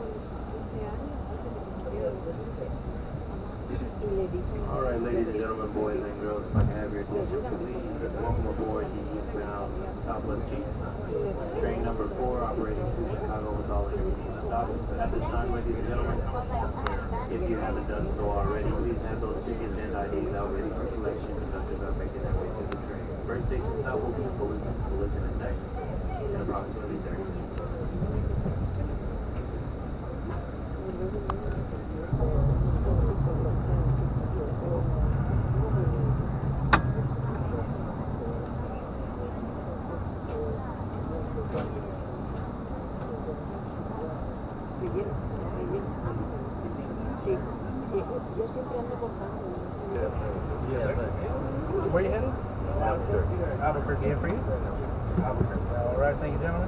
Alright, ladies and gentlemen, boys and girls, if I can have your attention, please welcome aboard the eastbound Southwest Chase. Train number 4 operating to Chicago with all intermediate stops. At this time, ladies and gentlemen, if you haven't done so already, please have those tickets and IDs out ready for collection. Conductors are making their way to the train. First station stop will be Fullerton and Next in approximately 30 minutes. Where you headed? Albuquerque. Albuquerque, here for you? Albuquerque. All right, thank you, gentlemen.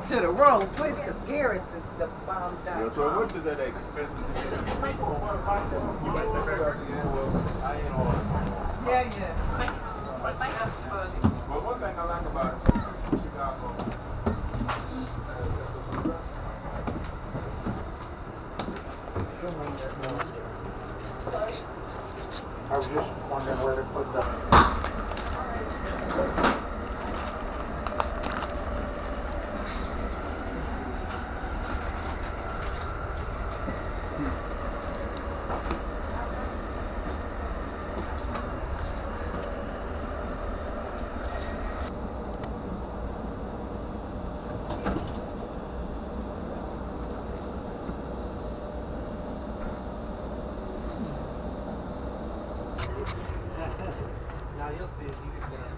to the wrong place because Garrett's is the bomb. Yeah, so how much is that expensive to get? Yeah, yeah. Well, one thing I like about Chicago. I was just wondering where to put the... Now you'll see if you can get it.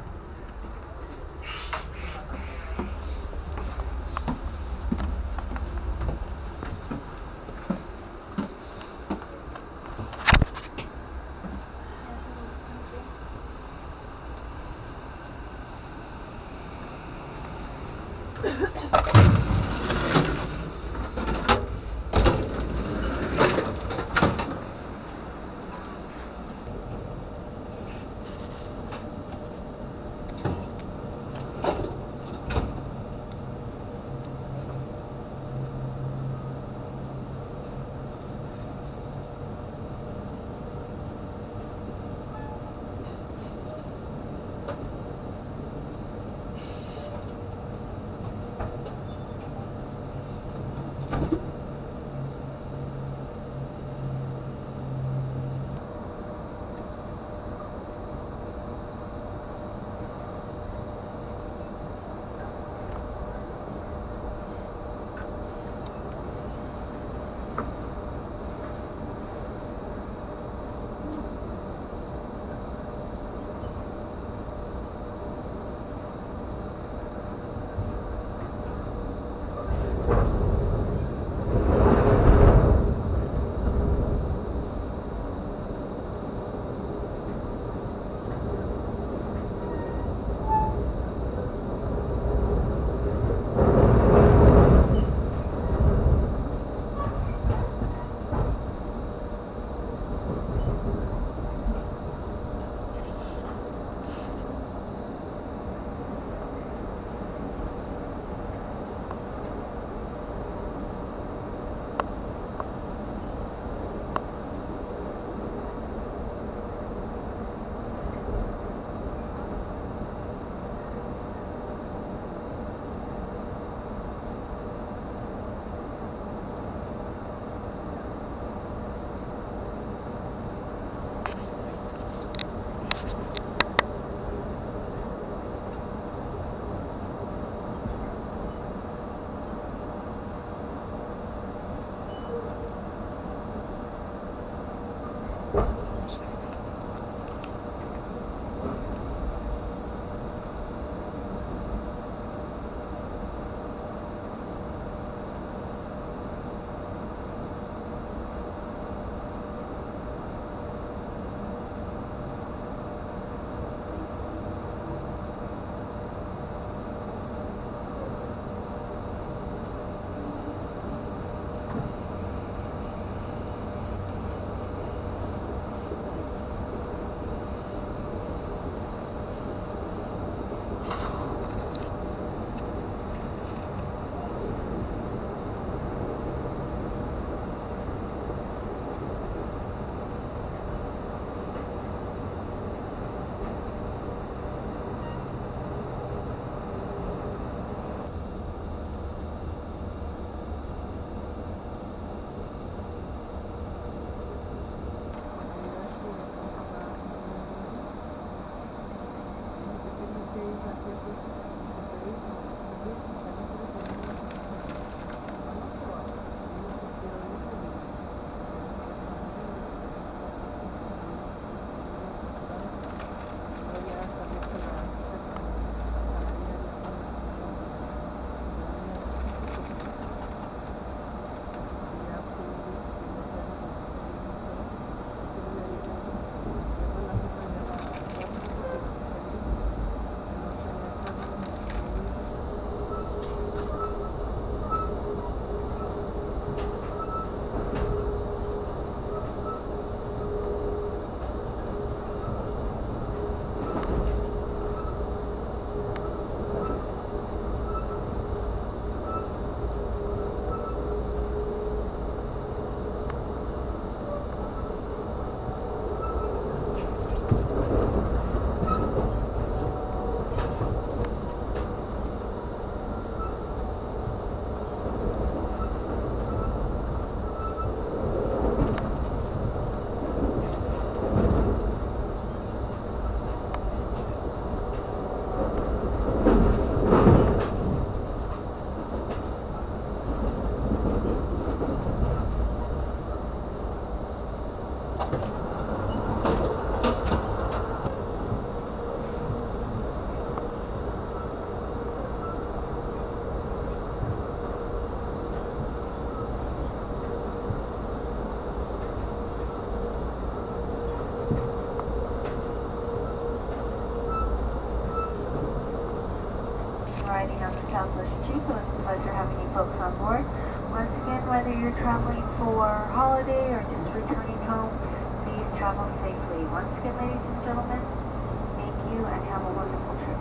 for holiday or just returning home, please travel safely. Once again, ladies and gentlemen, thank you and have a wonderful trip.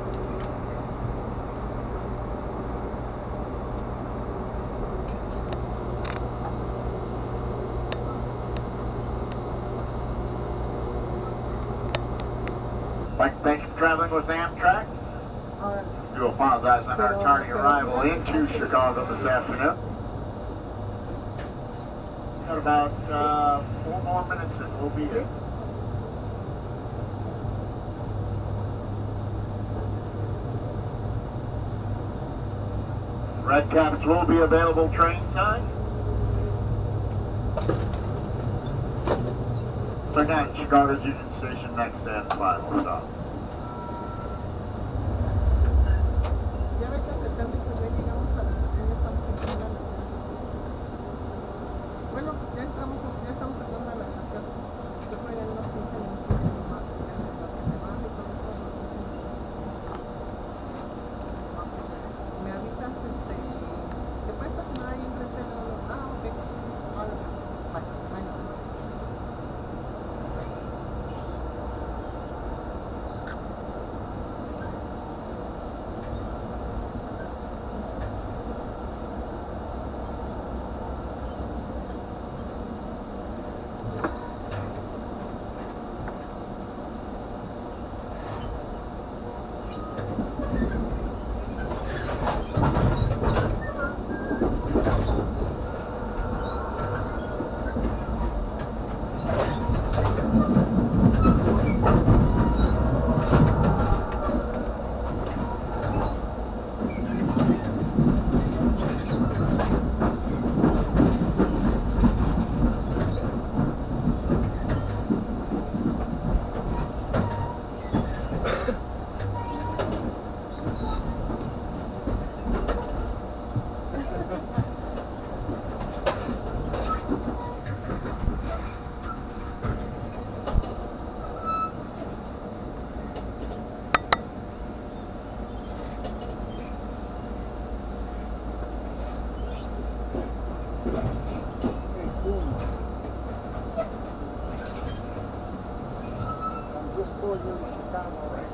I'd like to thank you for traveling with Amtrak. Do apologize on our tardy arrival into Chicago this afternoon. Got about 4 more minutes and we'll be here. Red cabs will be available train time. Right now, Chicago's Union Station, next and final stop. Ya ve que acercando y pues ya llegamos a la estación, ya estamos entrando a la estación. Bueno, ya estamos entrando a la estación. Yo creo que en unos 15 minutos más, ya en lo que me van y todo eso, me avisas, te puedes estacionar ahí enfrente de los... Ah, ok. Vale, pues, bye. I'm just going to Chicago.